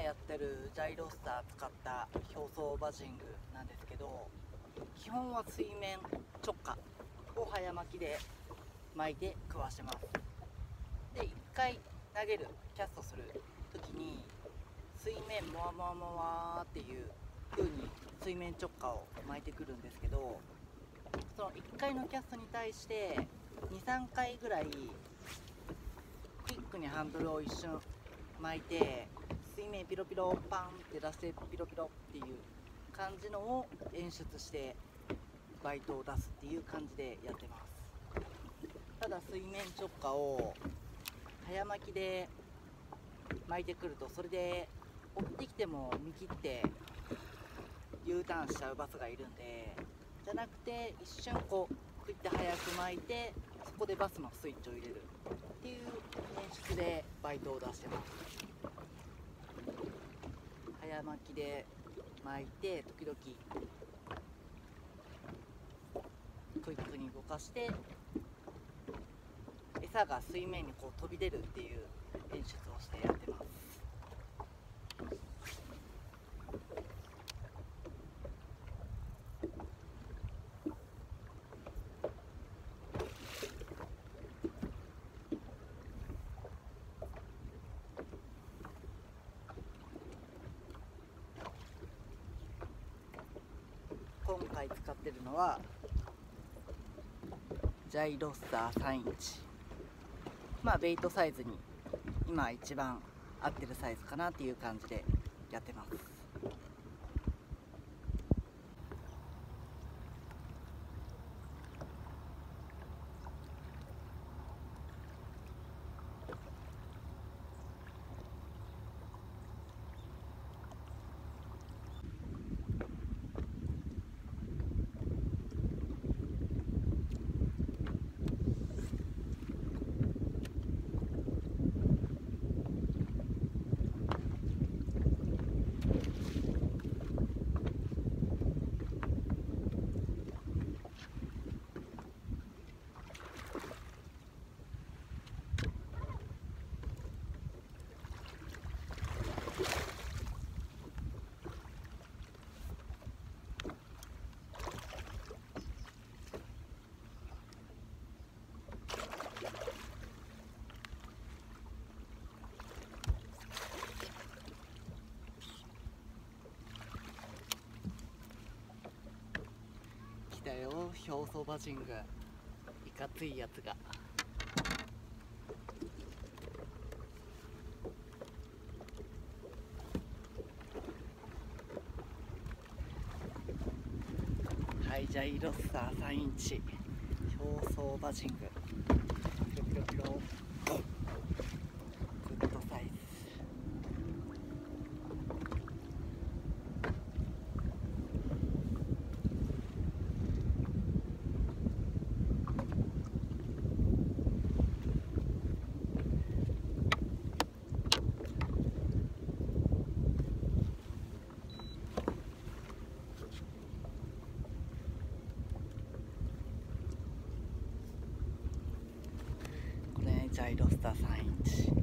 やってるジャイロスター使った表層バジングなんですけど、基本は水面直下を早巻きで巻いて食わしてます。で1回投げるキャストする時に水面モワモワモワっていう風に水面直下を巻いてくるんですけど、その1回のキャストに対して 2,3 回ぐらいクイックにハンドルを一瞬巻いて水面ピロピロパンって出してピロピロっていう感じのを演出してバイトを出すっていう感じでやってます。ただ水面直下を早巻きで巻いてくると、それで追ってきても見切って U ターンしちゃうバスがいるんで、じゃなくて一瞬こうクイッて早く巻いて、そこでバスのスイッチを入れるっていう演出でバイトを出してます。早巻きで巻いて時々クイックに動かして餌が水面にこう飛び出るっていう演出をしてやってます。今回使ってるのはジャイロスター3インチ、ベイトサイズに今一番合ってるサイズかなっていう感じでやってます。来たよ、表層バジング、いかついやつが。はい、ジャイロスター3インチ表層バジング、ピロピロピロ、グッドサイズ。ジャイロスター3インチ。